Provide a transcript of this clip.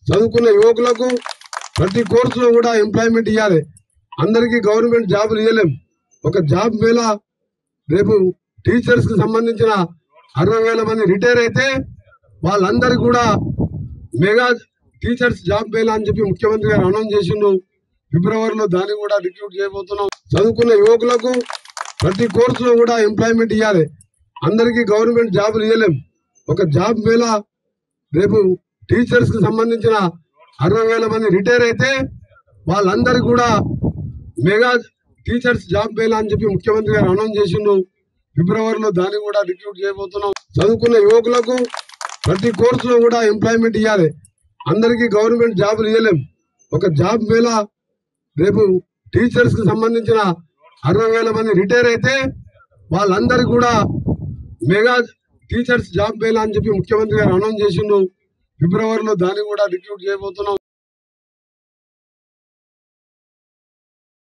చదువుకున్న యువకులకు ప్రతి కోర్సులో కూడా ఎంప్లాయ్మెంట్ ఇవ్వాలి. అందరికీ గవర్నమెంట్ జాబులు ఇవ్వలేం. ఒక జాబ్ మేళ రేపు టీచర్స్ కి సంబంధించిన 60,000 మంది రిటైర్ అయితే వాళ్ళందరికీ కూడా మెగా టీచర్స్ జాబ్ మేళ అని చెప్పి ముఖ్యమంత్రి గారు అనౌన్స్ చేసిండు. ఫిబ్రవరిలో దాన్ని కూడా రిక్రూట్ చేయబోతున్నాం. చదువుకున్న యువకులకు ప్రతి కోర్సులో కూడా ఎంప్లాయ్మెంట్ ఇవ్వాలి. అందరికీ గవర్నమెంట్ జాబులు ఇవ్వలేం. ఒక జాబ్ మేళ రేపు టీచర్స్ కి సంబంధించిన 60,000 మంది రిటైర్ అయితే వాళ్ళందరికీ కూడా మెగా టీచర్స్ జాబ్ మేళ అని చెప్పి ముఖ్యమంత్రి గారు అనౌన్స్ చేసిండు. ఫిబ్రవరిలో దాన్ని కూడా రిక్రూట్ చేయబోతున్నాం. చదువుకున్న యువకులకు ప్రతి కోర్సులో కూడా ఎంప్లాయ్మెంట్ ఇవ్వాలి. అందరికీ గవర్నమెంట్ జాబులు ఇవ్వలేం. ఒక జాబ్ మేళ రేపు టీచర్స్ కి సంబంధించిన 60,000 మంది రిటైర్ అయితే వాళ్ళందరికీ కూడా మెగా టీచర్స్ జాబ్ మేళ అని చెప్పి ముఖ్యమంత్రి గారు అనౌన్స్ చేసిండు. ఫిబ్రవరిలో దాన్ని కూడా రిక్రూట్ చేయబోతున్నాం.